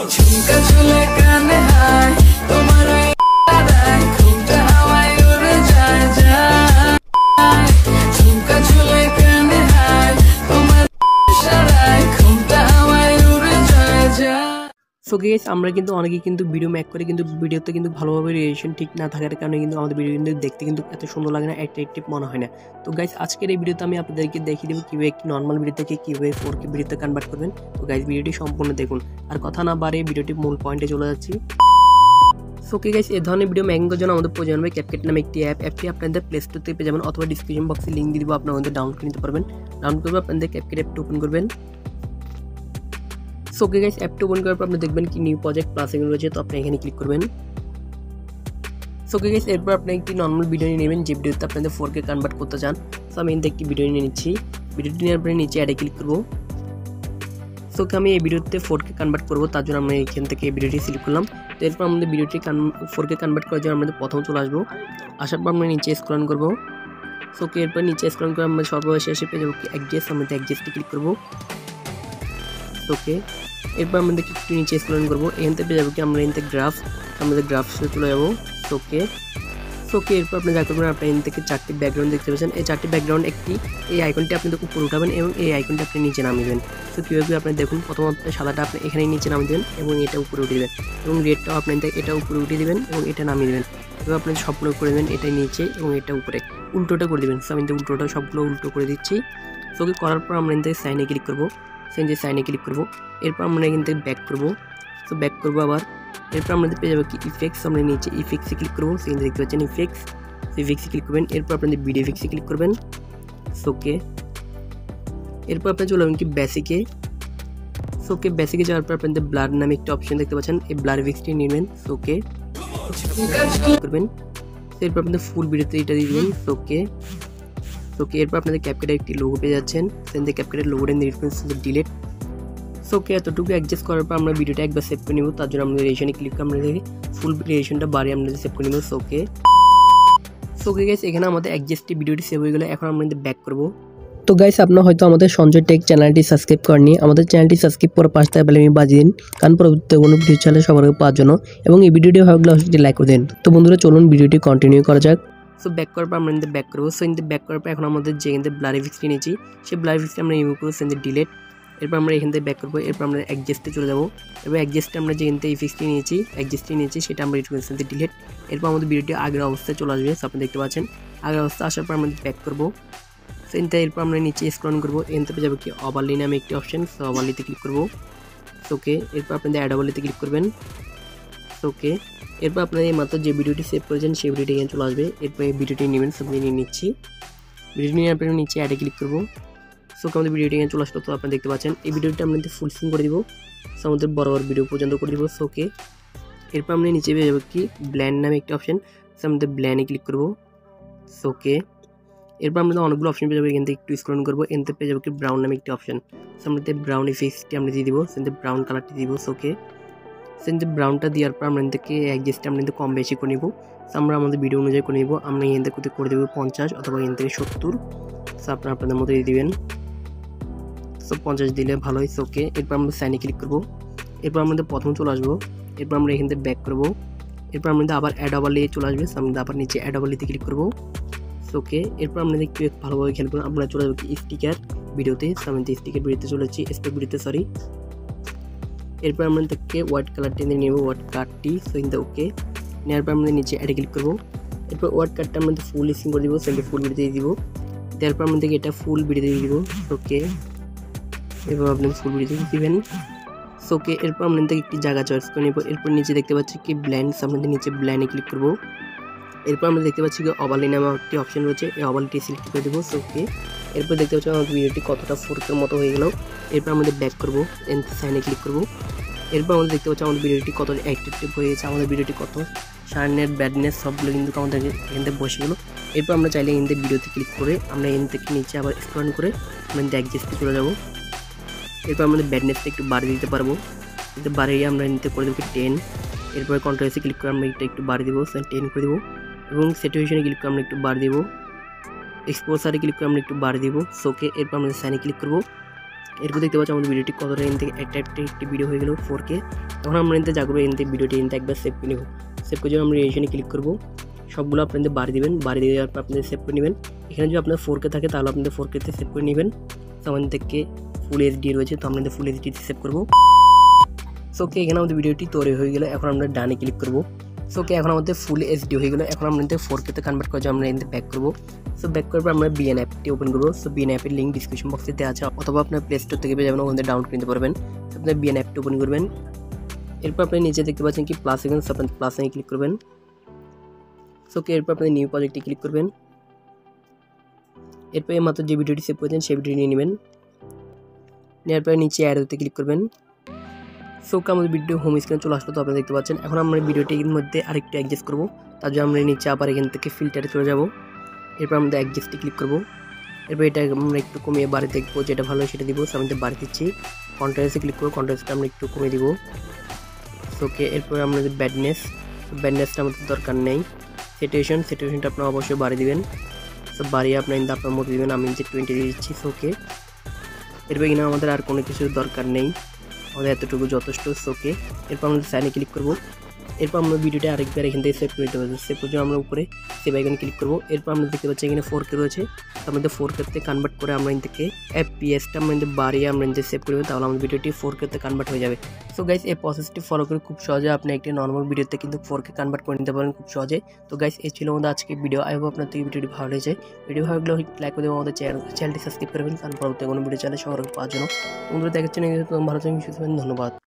ঝুমকা ঝুলে কানে হায় তোমার ঘুমটা হাওয়ায় উড়ে যায় যায় ঝুমকা ঝুলে কানে হায় তোমার ইশারায় ঘুমটা হাওয়ায় উড়ে যায় যায়। সো গাইস আমরা কিন্তু অনেকেই কিন্তু ভিডিও মেক করে কিন্তু ভিডিওতে কিন্তু ভালোভাবে রিয়েকশন ঠিক না থাকার কারণে কিন্তু আমাদের ভিডিও কিন্তু দেখতে কিন্তু এত সুন্দর লাগে না, অ্যাট্রাকটিভ মনে হয় না। তো গাইস আজকের এই ভিডিওতে আমি আপনাদেরকে দেখিয়ে দেবো কীভাবে একটি নর্মাল ভিডিও থেকে কীভাবে 4K ভিডিওতে কনভার্ট করবেন। তো গাইস ভিডিওটি সম্পূর্ণ দেখুন, আর কথা না বাড়িয়ে ভিডিওটি মূল পয়েন্টে চলে যাচ্ছি। সো ওকে গাইস, এই ধরনের ভিডিও মেকিং করার জন্য আমাদের প্রয়োজন হবে CapCut নামে একটি অ্যাপটি আপনাদের প্লে স্টোর থেকে পেয়ে যাবেন অথবা ডিসক্রিপশন বক্সে লিঙ্ক দিয়ে দিব, আপনারা আমাদের ডাউনলোড করে নিতে পারবেন। ডাউনলোড করবে আপনাদের CapCut অ্যাপটি ওপেন করবেন। সো ওকে গাইস, অ্যাপটি ওপেন করার পর আপনি দেখবেন কি নিউ প্রজেক্ট প্লাস এগুলো রয়েছে, তো আপনি এখানে ক্লিক করবেন। সো ওকে গাইস, এরপর আপনি একটি নর্মাল ভিডিও নিয়ে নেবেন যে ভিডিওতে আপনাদের 4K কনভার্ট করতে চান। সো আমি এখানে একটি ভিডিও নিয়ে নিচ্ছি, ভিডিওটি নেওয়ার পরে নিচে অ্যাডে ক্লিক করবো। সো আমি এই ভিডিওতে 4K কনভার্ট করবো, তার জন্য আমরা এখান থেকে এই ভিডিওটি সিলেক্ট করলাম। তো এরপর আমাদের ভিডিওটি 4K কনভার্ট করার জন্য আমাদের প্রথম চলে আসবো, আসার পর আমরা নিচে স্ক্রল করবো। সো এরপর নিচে স্ক্রল করে আমরা সর্বশেষে পেয়ে যাবো অ্যাডজাস্ট, আমরা অ্যাডজাস্টে ক্লিক করবো। ওকে, এরপর আমাদের একটু নিচে স্ক্রল করবো, এখান থেকে পেয়ে যাবো কি আমরা এখান থেকে গ্রাফ, আমাদের গ্রাফসে চলে যাবো। ওকে এরপর আপনি যা করবেন, আপনি এখান থেকে 4টি ব্যাকগ্রাউন্ড দেখতে পাচ্ছেন। এই 4টি ব্যাকগ্রাউন্ড এই আইকনটি আপনি উপরে উঠাবেন এবং এই আইকনটি আপনি নিচে নামিয়ে দেবেন। তো কীভাবে আপনি দেখুন, প্রথমত সাদাটা আপনি এখানে নিচে নামিয়ে দেবেন এবং এটা উপরে উঠে দেবেন, এবং রেডটাও আপনি এটা উপরে উঠিয়ে দেবেন এবং এটা নামিয়ে দেবেন। এবার আপনি সবগুলো করে দেবেন, এটা নিচে এবং এটা উপরে, উল্টোটা করে দেবেন। সো আমি উল্টোটা সবগুলো উল্টো করে দিচ্ছি। সো ওকে করার পর আমরা এখান থেকে সাইনে ক্লিক করবো, সাইনে ক্লিক করবো। এরপর আমরা এখান থেকে ব্যাক করবো। সো ব্যাক করবো আবার। এরপর আমাদের পেয়ে যাবো কি ইফেক্টস, আমরা নিচে ইফেক্টসে ক্লিক করবো। সেখানে দেখতে পাচ্ছেন ইফেক্টসে ক্লিক করবেন। এরপর আপনাদের ভিডিও ইফেক্টসে ক্লিক করবেন। ওকে, এরপর আপনি চলে যাবেন কি বেসিকে। ওকে, বেসিকে যাওয়ার পর আপনাদের ব্লার নামে একটা অপশন দেখতে পাচ্ছেন, এই ব্লার ইফেক্টসটি নেবেন। ওকে করবেন। এরপর আপনাদের ফুল ভিডিওতে এটা দিয়ে দেবেন। ওকে এরপর আপনাদের ক্যাপকাটের একটি লোগো পেয়ে যাচ্ছেন, সেখান থেকে ক্যাপকাটের লোগোটা ডিলিট। ওকে এতটুকু অ্যাডজাস্ট করার পর আমরা ভিডিওটা একবার সেভ করে নেব, তার জন্য আমরা রিয়েকশনে ক্লিক করে আমরা ফুল রিয়েকশনটা বাড়িয়ে আমরা সেভ করে নেব। ওকে গাইস, এখানে আমাদের অ্যাডজাস্টে ভিডিওটি সেভ হয়ে গেলে এখন আমরা ব্যাক করব। তো গাইস, আপনারা হয়তো আমাদের সঞ্জয় টেক চ্যানেলটি সাবস্ক্রাইব করেননি, আমাদের চ্যানেলটি সাবস্ক্রাইব করে পাশে থাকা বেল আইকনটি বাজিয়ে দিন, কারণ পরবর্তী কোনো ভিডিও চ্যানেল সবার আগে পাওয়ার জন্য, এবং এই ভিডিওটি ভালো লাগলে অবশ্যই লাইক করে দিন। তো বন্ধুরা চলুন ভিডিওটি কন্টিনিউ করা যাক। সো ব্যাক করার পর আমরা ব্যাক করবো। সো ব্যাক করার পর এখন আমাদের যে ব্লার ইফেক্টসটি নিয়েছি, সেই ব্লার ইফেক্টসটি আমরা রিমুভ করবো, সেখান থেকে ডিলিট। এরপর আমরা এখান থেকে ব্যাক করবো। এরপর আমরা অ্যাডজাস্টে চলে যাবো। এবার অ্যাডজাস্টে আমরা যেখান থেকে ইফেক্টসটি নিয়েছি সেটা আমরা সেখান থেকে ডিলিট। এরপর আমাদের ভিডিওটি আগের অবস্থায় চলে আসবে, আপনি দেখতে পাচ্ছেন। আগের অবস্থা আসার পর আমরা ব্যাক করবো। সেখান থেকে এরপর আমরা নিচে স্ক্রল করবো, এখান থেকে যাবো কি ওভারলি নামে একটি অপশন, সো ওভারলিতে ক্লিক করবো। ওকে, এরপর আপনাদের অ্যাড ওভারলিতে ক্লিক করবেন। ওকে, এরপর আপনারা এই মাত্র যে ভিডিওটি সেভ করেছেন সেই ভিডিওটি এখানে চলে আসবে। এরপর এই ভিডিওটি নেবেন, সব নিয়ে নিচ্ছি। ভিডিওটি নেওয়ার পর নিচে অ্যাডে ক্লিক করবো। সো আমাদের ভিডিওটি এখানে চলে আসলো, তো আপনারা দেখতে পাচ্ছেন। এই ভিডিওটি আমরা ফুল স্ক্রিন করে দিব, সো আমাদের বরাবর ভিডিও পর্যন্ত করে দিব। ওকে, এরপর আমরা নিচে পেয়ে যাবো কি ব্ল্যান্ড নামে একটি অপশন, সো আমাদের ব্ল্যান্ডে ক্লিক করবো। ওকে, এরপর আমরা অনেকগুলো অপশন পেয়ে যাবো, এখান থেকে একটু স্ক্রল করবো, এখান থেকে পেয়ে যাবো কি ব্রাউন নামে একটি অপশন, সো আমাদের ব্রাউন ইফেক্টসটি আমরা দিয়ে দিব, সেখান থেকে ব্রাউন কালারটি দিব। ওকে, সেখান থেকে ব্রাউনটা দেওয়ার পর আমরা থেকে অ্যাডজাস্টে আমরা কম বেশি করে নিব, সো আমরা আমাদের ভিডিও অনুযায়ী করে নিব। আমরা এখান থেকে করে দেবো 50 অথবা এখান থেকে 70, সো আপনারা আপনাদের মতো দিয়ে দিবেন। সো 50 দিলে ভালো হয়। ওকে, এরপর আমরা সাইনে ক্লিক করবো। এরপর আমাদের প্রথম চলে আসবো। এরপর আমরা এখান থেকে ব্যাক করবো। এরপর আমাদের আবার অ্যাড ওভারলি চলে আসবে, আমরা আবার নিচে অ্যাড ওভারলিতে ক্লিক করবো। ওকে, এরপর আপনাদের একটু ভালোভাবে খেয়াল করুন, আমরা চলে যাবো কি স্টিকার ভিডিওতে, আমি স্টিকার ভিডিওতে চলেছি, স্টেপ ভিডিওতে সরি। এরপর আমরা থেকে হোয়াইট কালারটি নেব, হোয়াইট কার্ডটি। সো ওকে নেওয়ার পর আমাদের নিচে অ্যাডে ক্লিক করবো। এরপর হোয়াইট কার্ডটা আমাদের ফুল স্ক্রিন করে দিব, সেটা ফুল ভিডিও দিয়ে দিব। তারপর আমাদের এটা ফুল ভিডিও দিয়ে দিব। ওকে, এরপর আপনি ফুল ভিডিও দিবেন। ওকে, এরপর আপনাদের একটি জায়গা চয়েস করে নেব। এরপর নিচে দেখতে পাচ্ছি কি ব্ল্যান্ডস, আপনাদের নিচে ব্ল্যান্ডে ক্লিক করবো। এরপর আমরা দেখতে পাচ্ছি কি ওভারলি নামে একটি অপশন রয়েছে, এই ওভারলিটি সিলেক্ট করে দেবো। ওকে, এরপর দেখতে পাচ্ছি আমাদের ভিডিওটি কতটা 4K মতো হয়ে গেল। এরপর আমাদের ব্যাক করবো, সাইনে ক্লিক করবো। এরপর আমরা দেখতে পাচ্ছি আমাদের ভিডিওটি কত অ্যাট্রাকটিভ হয়ে গেছে, আমাদের ভিডিওটি কত শার্পনেস ব্যাডনেস সবগুলো কিন্তু আমাদের এখান থেকে বসে গেলো। এরপর আমরা চাইলে এখান থেকে ভিডিওতে ক্লিক করে আমরা এখান থেকে নিচে আবার স্ক্রল করে আমরা অ্যাডজাস্টে চলে যাবো। এরপর আমাদের ব্যাডনেসটা একটু বাড়িয়ে দিতে পারবো, কিন্তু বাড়িয়ে আমরা নিতে করে দেবো 10। এরপর কন্ট্রোলসে ক্লিক করে আমরা এটা একটু বাড়িয়ে দেবো, 10 করে দেবো। এবং সিচুয়েশনে ক্লিক করে আমরা একটু বাড়িয়ে দেবো, এক্সপোজারে ক্লিক করে আমরা একটু বাড়িয়ে দেবো। ওকে, এরপর আমরা সাইনে ক্লিক করবো। এরপর দেখতে পাচ্ছি আমাদের ভিডিওটি কতটা এন থেকে একটি ভিডিও হয়ে গেল 4K। তখন আমরা এনতে যা করবো এনতে ভিডিওটি এনতে একবার সেভ করে নেব। সেভ করে আমরা রেজিস্ট্রেশনে ক্লিক করবো, সবগুলো আপনাদের বাড়ি দেবেন, বাড়ি দিয়ে যাওয়ার পর আপনাদের সেভ করে নেবেন। এখানে যদি আপনার 4K থাকে তাহলে আপনাদের 4K-তে সেভ করে নেবেন। তো আমাদের থেকে ফুল এইচডি রয়েছে, তো আমাদের ফুল এইচডিতে সেভ করবো। সো ওকে, এখানে আমাদের ভিডিওটি তৈরি হয়ে গেলে এখন আমরা ডানে ক্লিক করবো। সো ওকে, এখন আমাদের ফুল এইচডি হয়ে গেলো। এখন আমরা 4K-তে কনভার্ট করে আমরা এনতে ব্যাক করবো। সো ব্যাক করার পর আমরা বিএন অ্যাপটি ওপেন করবো। সো বিএন অ্যাপের লিঙ্ক ডিসক্রিপশন বক্সে দেওয়া আছে, অথবা আপনার প্লে স্টোর থেকে পেয়ে যাবেন, ওখানে ডাউনলোড করতে পারবেন। আপনার বিএন অ্যাপটি ওপেন করবেন। এরপর আপনি নিচে দেখতে পাচ্ছেন কি প্লাস আইকন, সো আপনি প্লাস আইকনে ক্লিক করবেন। সো ওকে, এরপর আপনি নিউ প্রজেক্টে ক্লিক করবেন। এরপর মাত্র যে ভিডিওটি সেভ করেছেন সেই ভিডিওটি নিয়ে নেবেন। নেওয়ার পরে নিচে অ্যারোতে ক্লিক করবেন। সো ওকে, আমাদের ভিডিও হোম স্ক্রিনে চলে আসলো, তো আপনারা দেখতে পাচ্ছেন। এখন আমরা ভিডিওটির মধ্যে আরেকটু অ্যাডজাস্ট করবো, তার জন্য আমরা নিচে আবার এখান থেকে ফিল্টারে চলে যাব। এরপর আমরা অ্যাডজাস্টে ক্লিক করবো। এরপর এটা আমরা একটু কমিয়ে বাড়ি দেখবো, যেটা ভালো হয় সেটা দিব। সো আমাদের বাড়ি দিচ্ছি, কন্ট্রাস্টে ক্লিক করবো, কন্ট্রাস্টটা আমরা একটু কমিয়ে দিব। সো ওকে, এরপর আমাদের ব্যাডনেসটা আমাদের দরকার নেই। সেটুয়েশনটা আপনারা অবশ্যই বাড়ি দিবেন। সো বাড়িয়ে আপনার আপনার মতো দিবেন, আমি যে 20 দিয়ে দিচ্ছি। সো ওকে, এরপর কিনা আমাদের আর কোনো কিছু দরকার নেই, আমাদের এতটুকু যথেষ্ট। সো ওকে, এরপর আমরা সাইনে ক্লিক করবো। এরপর আমরা ভিডিওটা আরেকবার এখান থেকে সেভ করে নিতে পারবো। সেভ করে আমরা উপরে সেভ আইকনে ক্লিক করবো। এরপর আমরা দেখতে পাচ্ছি এখানে 4K রয়েছে, তো আমাদের 4K-তে কনভার্ট করে আমরা এখান থেকে FPS-টা আমরা বাড়িয়ে আমরা সেভ করবো, তাহলে আমাদের ভিডিওটি 4K-তে কনভার্ট হয়ে যাবে। সো গাইস, এই প্রসেসটি ফলো করে খুব সহজে আপনি একটি নর্মাল ভিডিওতে কিন্তু 4K কনভার্ট করে নিতে পারেন খুব সহজে। তো গাইস, এই ছিল আমাদের আজকে ভিডিও। আই হোপ আপনার থেকে ভিডিওটি ভালো লেগেছে। ভিডিও ভালো লাগলে লাইক করে দেবেন, আমাদের চ্যানেলটি সাবস্ক্রাইব করবেন, কারণ পরবর্তী কোনো ভিডিও চ্যানেল সবার পাওয়ার জন্য। বন্ধুরা দেখার জন্য ভালো থাকবেন, সুস্থ থাকবেন, ধন্যবাদ।